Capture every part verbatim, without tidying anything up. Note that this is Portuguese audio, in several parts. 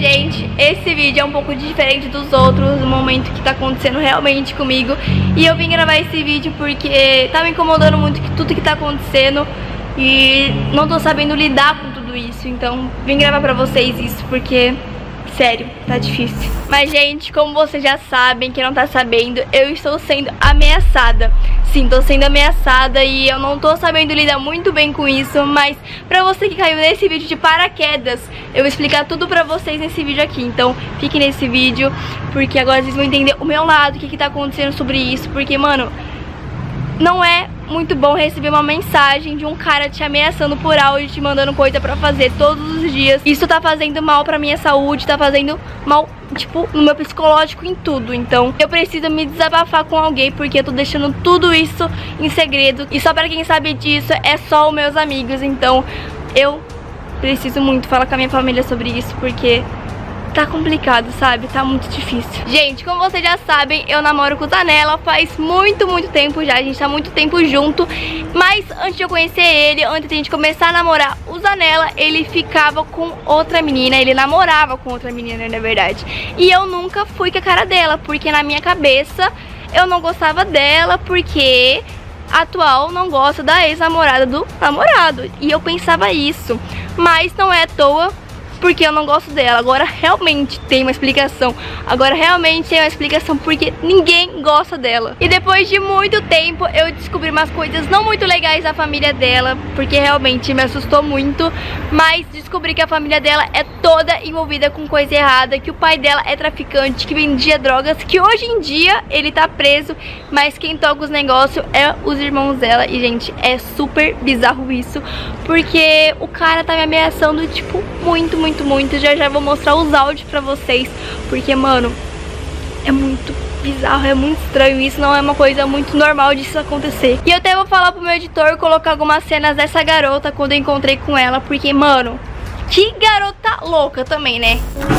gente, esse vídeo é um pouco diferente dos outros, do momento que tá acontecendo realmente comigo. E eu vim gravar esse vídeo porque tá me incomodando muito que tudo que tá acontecendo e não tô sabendo lidar com tudo isso. Então vim gravar pra vocês isso porque, sério, tá difícil. Mas gente, como vocês já sabem, quem não tá sabendo, eu estou sendo ameaçada. Sim, tô sendo ameaçada e eu não tô sabendo lidar muito bem com isso. Mas pra você que caiu nesse vídeo de paraquedas, eu vou explicar tudo pra vocês nesse vídeo aqui. Então fiquem nesse vídeo, porque agora vocês vão entender o meu lado, o que que tá acontecendo sobre isso. Porque, mano, não é muito bom receber uma mensagem de um cara te ameaçando por áudio, te mandando coisa pra fazer todos os dias. Isso tá fazendo mal pra minha saúde, tá fazendo mal, tipo, no meu psicológico, em tudo. Então eu preciso me desabafar com alguém, porque eu tô deixando tudo isso em segredo. E só pra quem sabe disso é só os meus amigos. Então eu preciso muito falar com a minha família sobre isso, porque tá complicado, sabe? Tá muito difícil. Gente, como vocês já sabem, eu namoro com o Zanella faz muito, muito tempo já. A gente tá muito tempo junto. Mas antes de eu conhecer ele, antes de a gente começar a namorar o Zanella, ele ficava com outra menina. Ele namorava com outra menina, na verdade. E eu nunca fui com a cara dela, porque na minha cabeça eu não gostava dela, porque a atual não gosta da ex-namorada do namorado. E eu pensava isso. Mas não é à toa, porque eu não gosto dela. Agora realmente tem uma explicação. Agora realmente tem uma explicação, porque ninguém gosta dela. E depois de muito tempo eu descobri umas coisas não muito legais da família dela, porque realmente me assustou muito. Mas descobri que a família dela é toda envolvida com coisa errada, que o pai dela é traficante, que vendia drogas, que hoje em dia ele tá preso, mas quem toca os negócios é os irmãos dela. E gente, é super bizarro isso, porque o cara tá me ameaçando, tipo, muito, muito Muito, muito, já já vou mostrar os áudios pra vocês, porque, mano, é muito bizarro, é muito estranho. Isso não é uma coisa muito normal disso acontecer. E eu até vou falar pro meu editor colocar algumas cenas dessa garota quando eu encontrei com ela, porque, mano, que garota louca também, né?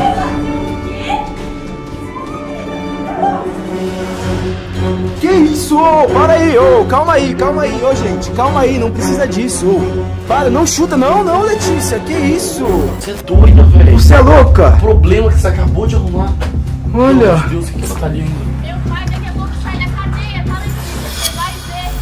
Que isso? Oh, para aí, oh, calma aí, calma aí, oh, gente, calma aí, não precisa disso. Oh, para, não chuta, não, não, Letícia, que isso? Você é doida, velho. Você é louca? O problema que você acabou de arrumar. Olha. Meu Deus, o que você tá ali ainda? Meu pai daqui a pouco sai da cadeia, tá, Letícia? Vai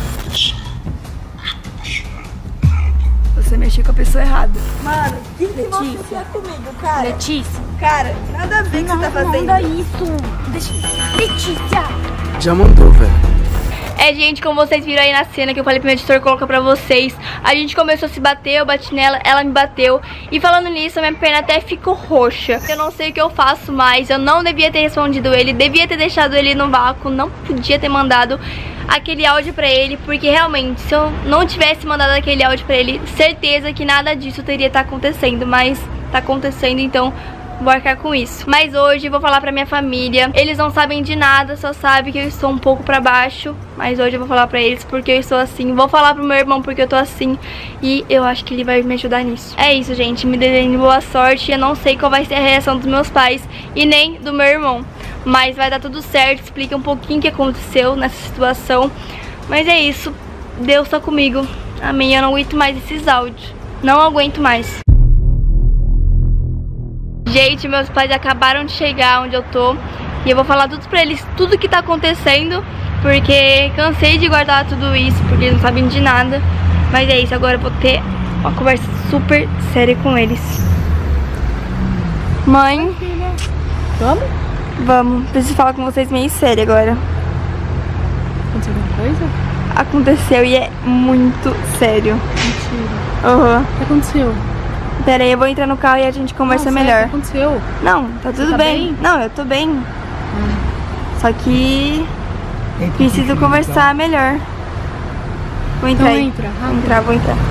ver. Você mexeu com a pessoa errada. Mano, que que Letícia. você quer comigo, cara? Letícia. Cara, nada a ver o que Não, você tá fazendo. não, isso. Deixa... Letícia. Já mandou, velho. É, gente, como vocês viram aí na cena que eu falei pro meu editor colocar pra vocês, a gente começou a se bater, eu bati nela, ela me bateu. E falando nisso, a minha perna até ficou roxa. Eu não sei o que eu faço mais, eu não devia ter respondido ele, devia ter deixado ele no vácuo, não podia ter mandado aquele áudio pra ele, porque realmente, se eu não tivesse mandado aquele áudio pra ele, certeza que nada disso teria estar acontecendo, mas tá acontecendo, então vou arcar com isso. Mas hoje eu vou falar pra minha família. Eles não sabem de nada, só sabem que eu estou um pouco pra baixo. Mas hoje eu vou falar pra eles porque eu estou assim. Vou falar pro meu irmão porque eu tô assim. E eu acho que ele vai me ajudar nisso. É isso, gente, me desejem boa sorte. Eu não sei qual vai ser a reação dos meus pais e nem do meu irmão, mas vai dar tudo certo. Explica um pouquinho o que aconteceu nessa situação. Mas é isso, Deus tá comigo. Amém, eu não aguento mais esses áudios. Não aguento mais. Gente, meus pais acabaram de chegar onde eu tô e eu vou falar tudo pra eles, tudo que tá acontecendo, porque cansei de guardar tudo isso, porque eles não sabem de nada. Mas é isso, agora eu vou ter uma conversa super séria com eles. Mãe, Vamos? vamos, preciso falar com vocês meio sério agora. Aconteceu alguma coisa? Aconteceu e é muito sério. Mentira. Aham. O que aconteceu? Pera aí, eu vou entrar no carro e a gente conversa Não, melhor. sério, o que aconteceu? Não, tá tudo tá bem. bem? Não, eu tô bem. Hum. Só que preciso conversar melhor. Vou entrar Então aí. entra, Vou rápido. entrar, vou entrar.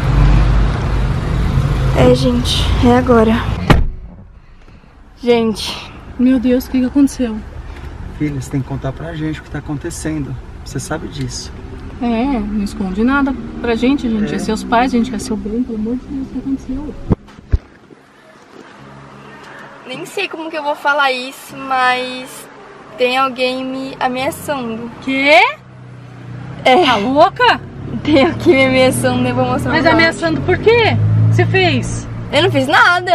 É, gente, é agora. Gente, Meu Deus, o que que aconteceu? Filha, você tem que contar pra gente o que tá acontecendo. Você sabe disso. É, não esconde nada pra gente, a gente É. é seus pais, a gente quer seu bem, pelo amor de Deus, o que aconteceu? nem sei como que eu vou falar isso, mas tem alguém me ameaçando. Quê? É, Tá louca? tem alguém me ameaçando, eu vou mostrar. Mas os áudios. ameaçando por quê? O que você fez? Eu não fiz nada.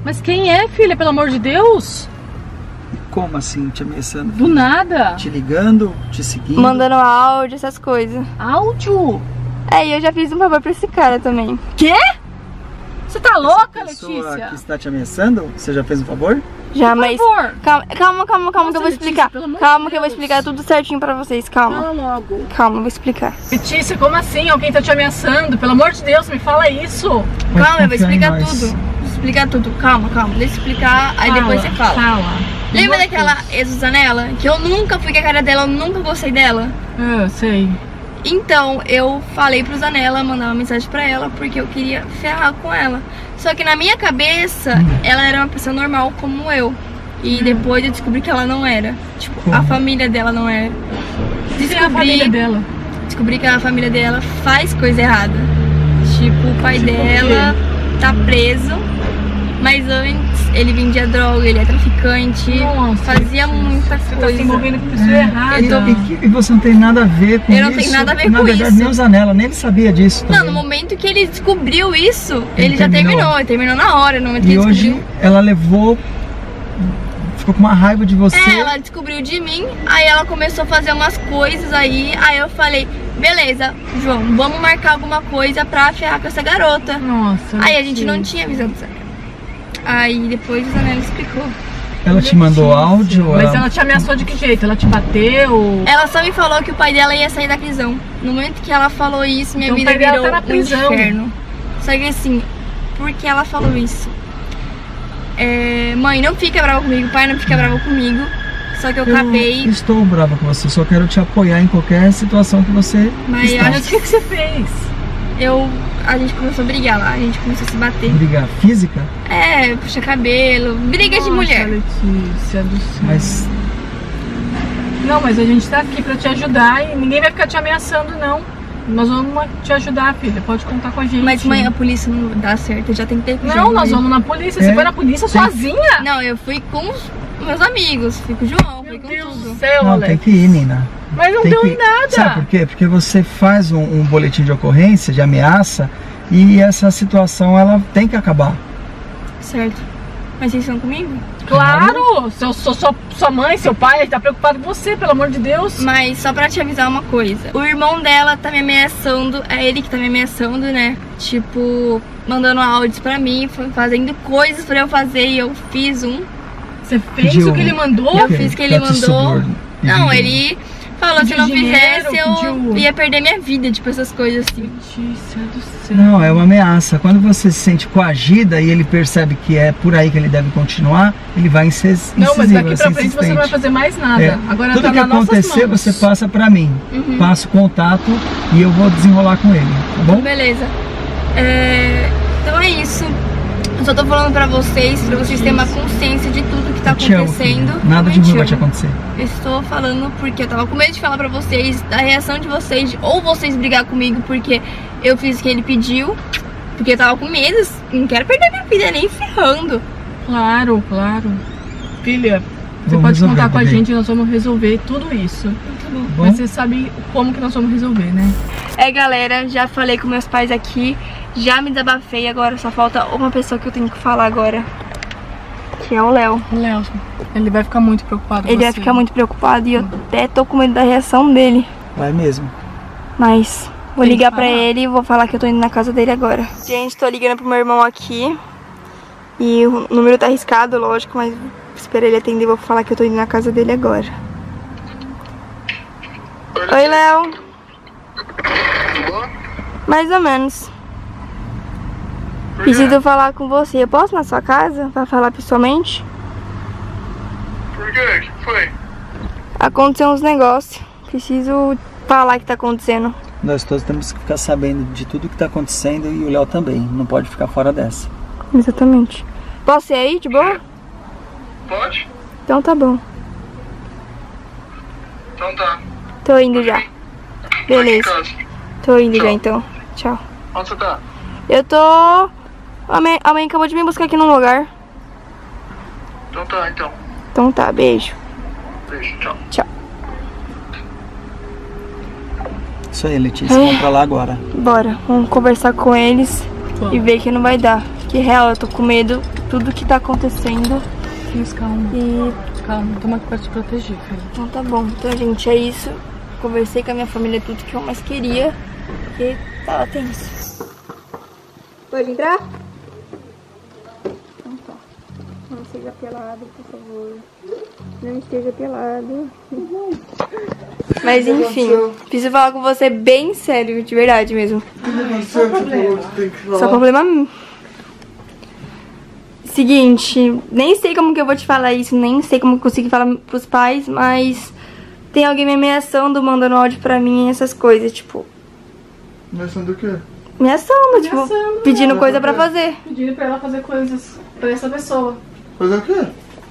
Mas quem é, filha, pelo amor de Deus? Como assim, te ameaçando? Do nada. Te ligando, te seguindo? Mandando áudio, essas coisas. Áudio? É, e eu já fiz um favor pra esse cara também. Quê? Você tá louca, Essa pessoa Letícia? que está te ameaçando, você já fez um favor? Já, Por mas... favor. Calma, calma, calma, calma que eu vou Nossa, explicar. Letícia, pelo amor Calma de que eu vou Deus. explicar tudo certinho pra vocês, calma. Fala logo. Calma, eu vou explicar. Letícia, como assim? Alguém tá te ameaçando? Pelo amor de Deus, me fala isso. Calma, eu vou confiar em explicar nós. tudo. Vou explicar tudo, calma, calma. Deixa eu explicar, aí depois você fala. Fala. Lembra Meu daquela Deus. ex-Zanella? Que eu nunca fui com a cara dela, eu nunca gostei dela. Eu sei. Então, eu falei pro Zanella, mandar uma mensagem pra ela, porque eu queria ferrar com ela. Só que na minha cabeça, ela era uma pessoa normal como eu. E depois eu descobri que ela não era. Tipo, Como? a família dela não era. Quem é a família dela? Descobri que a família dela faz coisa errada. Tipo, o pai Tipo o dela tá preso, mas antes ele vendia droga, ele é traficante, Nossa, fazia muita Você tá coisa. se envolvendo com pessoa errada. Eu tô- E, que- e você não tem nada a ver com Eu isso? não tenho nada a ver Na com verdade, isso. nem o Zanella, nem ele sabia disso Não, também. no momento que ele descobriu isso, ele, Ele já terminou. terminou, ele terminou na hora, no momento que E ele hoje descobriu. ela levou, ficou com uma raiva de você. É, ela descobriu de mim, aí ela começou a fazer umas coisas aí, aí eu falei, beleza, João, vamos marcar alguma coisa pra ferrar com essa garota. Nossa. Aí a gente Letícia. não tinha visão do Zanella. Aí depois o Zanella explicou. Ela te mandou áudio? Mas ela te ameaçou de que jeito? Ela te bateu? Ela só me falou que o pai dela ia sair da prisão. No momento que ela falou isso, minha Então o vida pai dela virou tá na um prisão. inferno. Só que assim, por que ela falou isso? É, mãe, não fica brava comigo, pai, não fica bravo comigo. Só que eu, Eu acabei, estou brava com você, só quero te apoiar em qualquer situação que você mas está. Mas o que, que você fez? eu, a gente começou a brigar lá, a gente começou a se bater. Briga física, É, puxa cabelo, briga de Nossa, mulher. Letícia do céu. mas Não, mas a gente tá aqui pra te ajudar e ninguém vai ficar te ameaçando, não. Nós vamos te ajudar, filha. Pode contar com a gente. Mas mãe, a polícia não dá certo, eu já tentei com o Não, João, nós mas- vamos na polícia. É? Você foi na polícia Tem- sozinha? Não, eu fui com os meus amigos, fui com o João, fui Meu com Deus tudo. do céu, não, Alex. tem que ir, Nina. Mas não Tem deu que em ir. nada. Sabe por quê? Porque você faz um, um boletim de ocorrência, de ameaça, e essa situação ela tem que acabar. Certo. Mas vocês estão comigo? Claro! Seu, sua, sua, sua mãe, seu pai, tá preocupado com você, pelo amor de Deus. Mas só pra te avisar uma coisa. O irmão dela tá me ameaçando, é ele que tá me ameaçando, né? Tipo, mandando áudios pra mim, fa- fazendo coisas pra eu fazer e eu fiz um. Você fez Pediu o que ele mandou? Eu fiz o que ele Pra te mandou. subor- Não, pediu. ele falou que se Pediu não dinheiro, fizesse eu pediu- ia perder minha vida, tipo essas coisas assim. Letícia do céu. Não, é uma ameaça. Quando você se sente coagida e ele percebe que é por aí que ele deve continuar, ele vai incis- incisivo, Não, mas daqui pra ser frente você insistente. não vai fazer mais nada. É. Agora Tudo tá que nas nossas acontecer, mãos. você passa pra mim. Uhum. Passa o contato e eu vou desenrolar com ele, tá bom? Beleza. É, Então é isso. Eu só tô falando pra vocês, pra vocês terem uma consciência de tudo que tá Eu te amo, acontecendo. filho. Nada Eu de ruim te vai te amo. acontecer. Eu estou falando porque eu tava com medo de falar pra vocês, da reação de vocês, ou vocês brigar comigo porque eu fiz o que ele pediu, porque eu tava com medo, não quero perder minha vida nem ferrando. Claro, claro. Filha, você Vamos pode resolver, contar com a bebê. gente, nós vamos resolver tudo isso. Tá bom. Bom? Mas você sabe como que nós vamos resolver, né? É, galera, já falei com meus pais aqui, já me desabafei, agora só falta uma pessoa que eu tenho que falar agora, que é o Léo. O Léo, ele vai ficar muito preocupado com Ele vai você. ficar muito preocupado e eu até tô com medo da reação dele. Vai mesmo. Mas vou Tem que ligar pra falar. ele e vou falar que eu tô indo na casa dele agora. Gente, tô ligando pro meu irmão aqui. E o número tá arriscado, lógico, mas espera ele atender e vou falar que eu tô indo na casa dele agora. Oi, Léo. Mais ou menos. Preciso falar com você. Eu posso ir na sua casa pra falar pessoalmente? Por quê? O que foi? Aconteceu uns negócios. Preciso falar o que tá acontecendo. Nós todos temos que ficar sabendo de tudo que tá acontecendo e o Léo também. Não pode ficar fora dessa. Exatamente. Posso ir aí, de boa? Pode? Então tá bom. Então tá. Tô indo já. Aqui em Beleza. casa. Tô indo Tchau. já então. Tchau. Onde você tá? Eu tô... A mãe, a mãe acabou de me buscar aqui num lugar. Então tá, então. Então tá, beijo. Beijo, tchau. Tchau. Isso aí, Letícia. É. Vamos pra lá agora. Bora, vamos conversar com eles Vamos. e ver que não vai dar. Que real, eu tô com medo tudo que tá acontecendo. Fiz, calma. E... Calma, toma aqui pra te proteger, filho. Então tá bom. Então, gente, é isso. Conversei com a minha família tudo que eu mais queria. Porque tava tenso. Pode entrar? Então tá. Não seja pelado, por favor. Não esteja pelado. Mas enfim, preciso falar com você bem sério, de verdade mesmo. Só problema. Só problema. Seguinte, nem sei como que eu vou te falar isso, nem sei como conseguir falar pros pais, mas tem alguém me ameaçando, mandando áudio pra mim, essas coisas, tipo. Ameaçando o quê? Ameaçando, tipo, Ameaçando, pedindo né? coisa pra fazer. Pedindo pra ela fazer coisas pra essa pessoa. Fazer o quê?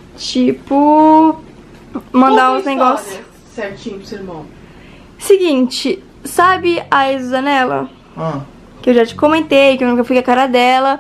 Tipo, mandar Conta a uns história negócios. certinho pro seu irmão. Seguinte, sabe a ex-Zanella? Ah. Que eu já te comentei, que eu nunca fui com a cara dela.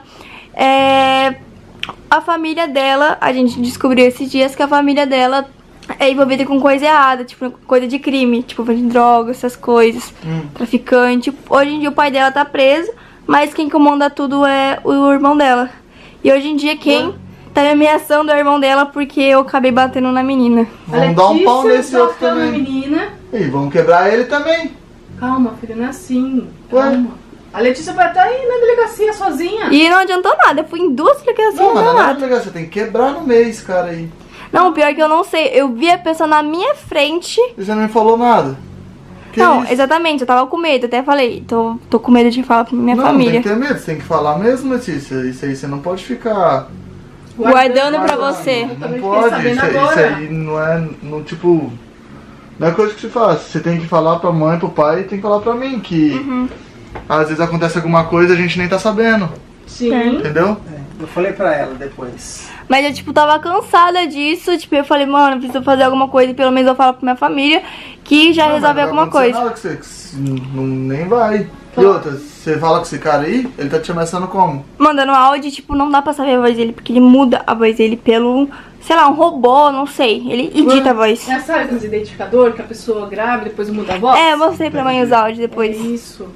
É... A família dela, a gente descobriu esses dias que a família dela é envolvida com coisa errada, tipo, coisa de crime, tipo, de droga, essas coisas, Hum. traficante. Hoje em dia o pai dela tá preso, mas quem comanda tudo é o irmão dela. E hoje em dia quem tá me ameaçando é o irmão dela porque eu acabei batendo na menina. Vamos dar um pau nesse outro bateu na também. menina. E vamos quebrar ele também. Calma, filha, não é assim. Ué? Calma. A Letícia vai estar aí na delegacia sozinha. E não adiantou nada, eu fui em duas delegacias, Não, não mas adiantou não é nada. legal, você tem que quebrar no mês, cara aí. Não, pior que eu não sei, eu vi a pessoa na minha frente. E você não me falou nada. Que Não, isso? exatamente, eu tava com medo, até falei, tô, tô com medo de falar pra minha não, família. Não, tem que ter medo, você tem que falar mesmo, Letícia. Isso aí você não pode ficar Guardando pra você. Não também fiquei pode, sabendo isso, aí- isso agora. aí não é, não, tipo, não é coisa que se faz. Você tem que falar pra mãe, pro pai e tem que falar pra mim, que Uhum. às vezes acontece alguma coisa e a gente nem tá sabendo, Sim. entendeu? É, eu falei pra ela depois. Mas eu, tipo, tava cansada disso, tipo, eu falei, mano, preciso fazer alguma coisa, pelo menos eu falo pra minha família, que já Não, mas resolve não vai alguma acontecer coisa. nada que você, que você não, nem vai. E outra, você fala com esse cara aí, ele tá te ameaçando como? Mandando áudio, tipo, não dá pra saber a voz dele, porque ele muda a voz dele pelo, sei lá, um robô, não sei, ele edita a voz. É, sabe aqueles identificador que a pessoa grava e depois muda a voz? É, eu mostrei pra mãe os áudios depois. É isso.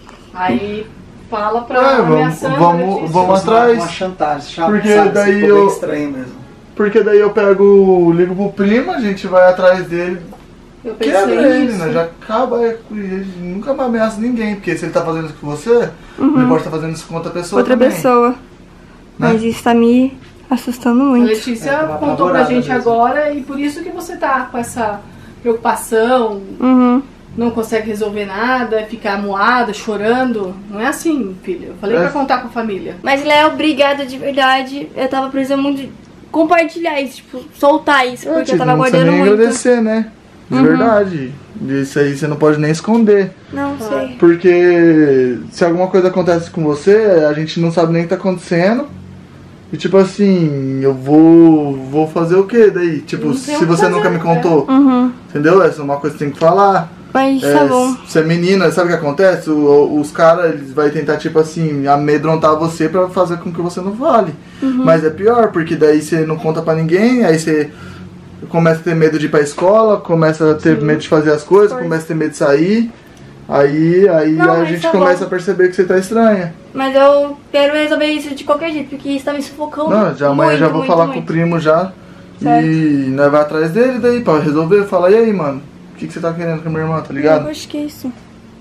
Aí fala pra É, vamos- ameaçando a vamos- Letícia. vamos- Fosse uma- atrás. Uma chantagem, chato, Porque sabe? daí Ficou bem eu- estranho mesmo. Porque daí eu pego, ligo pro primo, a gente vai atrás dele, Eu pensei quebra ele, nisso. né? Já acaba, é, ele nunca mais ameaça ninguém, porque se ele tá fazendo isso com você, ele pode estar fazendo isso com outra pessoa Outra também. pessoa. Mas isso tá me assustando A muito. Letícia É, tava contou pra apavorada gente mesmo. agora e por isso que você tá com essa preocupação, Uhum. não consegue resolver nada, fica amuada, chorando. Não é assim, filha. Eu falei É. pra contar com a família. Mas, Léo, obrigada de verdade. Eu tava precisando muito de compartilhar isso, tipo, soltar isso, É, porque tipo, eu tava não precisa guardando nem muito. agradecer, né? De Uhum. verdade. Isso aí você não pode nem esconder. Não sei. Porque se alguma coisa acontece com você, a gente não sabe nem o que tá acontecendo. E tipo assim, eu vou vou fazer o que daí? Tipo, Não tem o se que você fazer, nunca me né? contou, Uhum. entendeu? Essa é uma coisa que você tem que falar. Mas É, tá bom. se é menina, sabe o que acontece? O- o- os caras, eles vão tentar, tipo assim, amedrontar você pra fazer com que você não fale. Uhum. Mas é pior, porque daí você não conta pra ninguém, aí você começa a ter medo de ir pra escola, começa a ter medo de fazer as coisas, Coisa. começa a ter medo de sair. Aí, aí Não, a mas gente tá começa bom. a perceber que você tá estranha. Mas eu quero resolver isso de qualquer jeito, porque isso tá me sufocando. Não, já amanhã muito, já vou muito, falar com o muito. primo já. Certo. E nós vai atrás dele daí pra resolver. Fala, e aí, mano? O que, que você tá querendo com a minha irmã, tá ligado? Eu acho que é isso.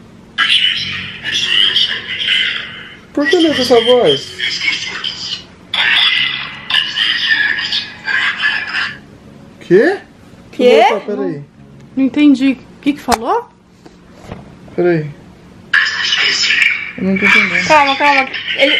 Por que não essa voz? Quê? Quê? Opa, peraí. Não entendi. O que que falou? Peraí. Eu não tô entendendo. Calma, calma. Ele...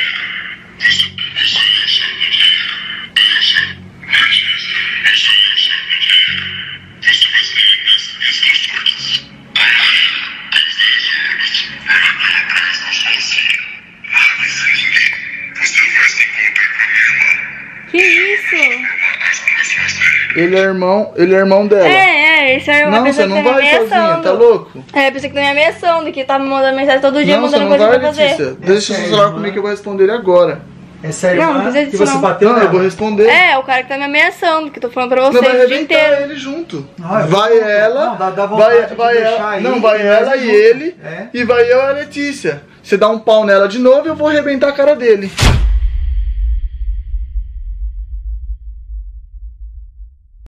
Que isso? Ele é irmão, ele é irmão dela. É, é, esse é uma Não, pessoa você que não tá me vai sozinha, ameaçando. tá louco? É, a pessoa que tá me ameaçando, que tá me mandando mensagem todo dia, Não, você mandando não coisa vai, pra fazer. Letícia. Deixa o É, celular irmã. comigo que eu vou responder ele agora. Essa é a Não, irmã não precisa que disso, você não. bateu Não, eu nela. vou responder. É, o cara que tá me ameaçando, que eu tô falando pra Não, vocês vai o dia arrebentar inteiro. ele junto. Ah, eu vai vou- ela, não, dá- dá vontade vai, de vai deixar ela, aí não, vai e ela nós e junto. ele, É. e vai eu e a Letícia. Você dá um pau nela de novo e eu vou arrebentar a cara dele.